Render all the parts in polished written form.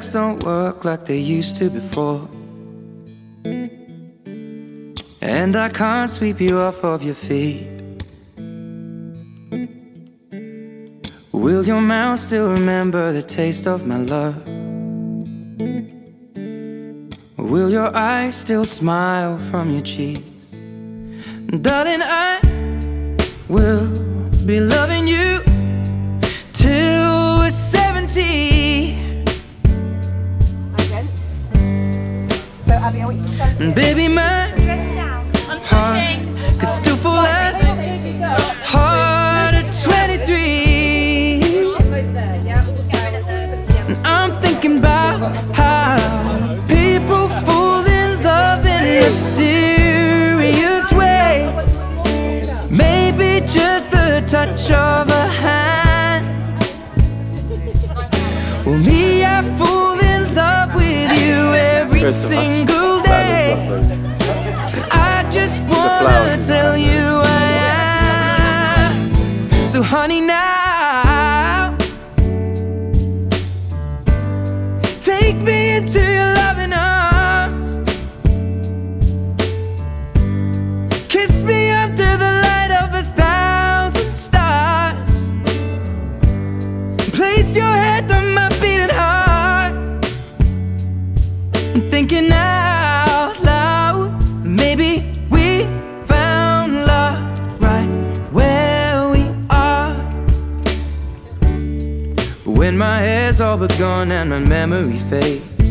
legs don't work like they used to before, and I can't sweep you off of your feet. Will your mouth still remember the taste of my love? Will your eyes still smile from your cheeks? Darling, I will be loving you till we're 70. And baby, my heart could still fall as hard at 23. And I'm thinking about how people fall in love in mysterious ways. Maybe just the touch of a hand. Well, me, I fall in love with you every single day. I just wanna tell you I am. So honey, now take me into your loving arms. Kiss me under the light of 1,000 stars. Place your head on my beating heart. I'm thinking out loud, maybe we found love right where we are. When my hair's all but gone and my memory fades,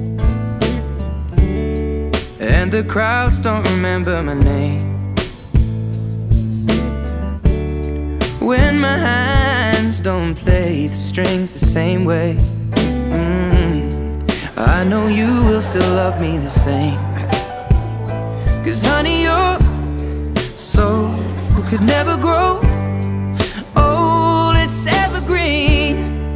and the crowds don't remember my name, when my hands don't play the strings the same way, I know you will still love me the same. 'Cause honey, your soul could never grow old, it's evergreen.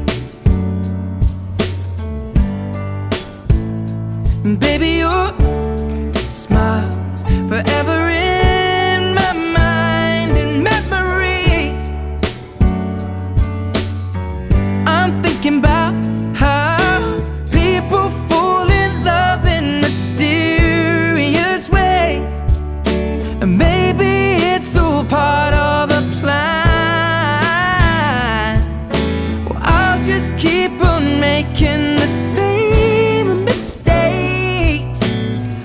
And baby, your smile's forever in my mind and memory. I'm thinking about how people fall in love in mysterious ways, and maybe it's all part of a plan. Well, I'll just keep on making the same mistakes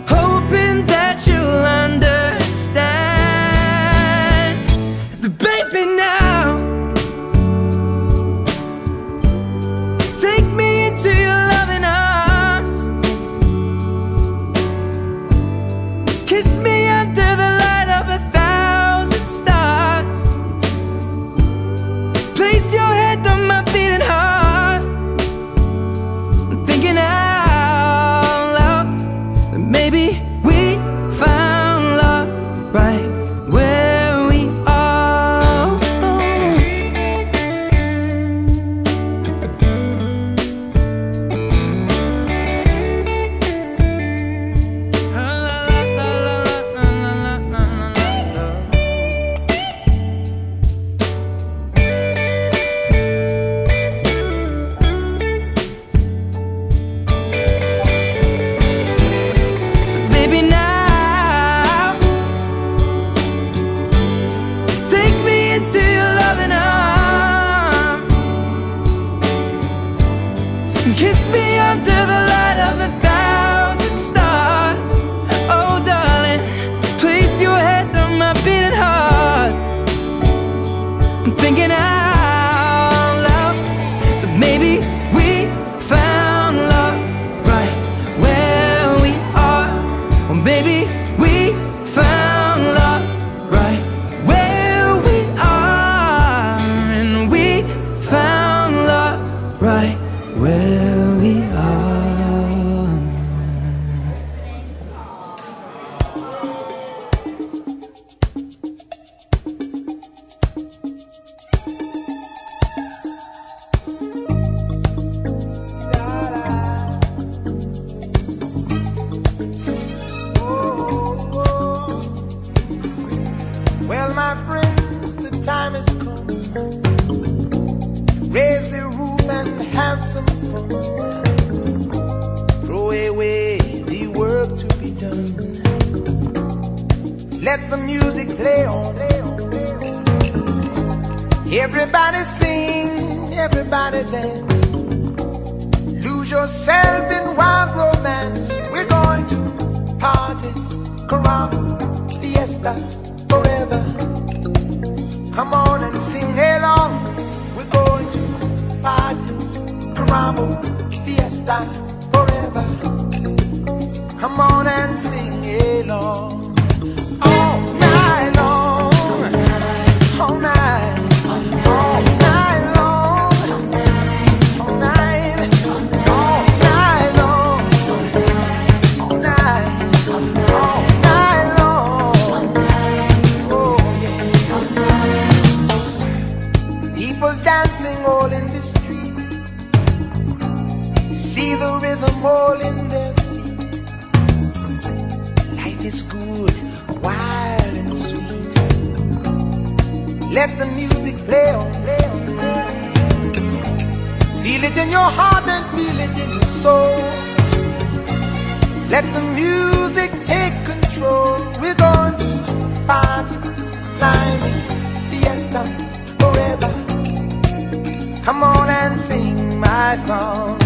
Let the music play on. Everybody sing, everybody dance. Lose yourself in wild romance. We're going to party, caramba, fiesta, forever. Come on and sing along. We're going to party, caramba, fiesta, forever. Come on and sing along. All night long, all night, all night long, all night, all night long, all night, all night long. Oh yeah. People dancing all in the street. See the rhythm all in their feet. Life is good, wild and sweet. Let the music play on. Feel it in your heart and feel it in your soul. Let the music take control. We're going to party, climbing, fiesta, forever. Come on and sing my song.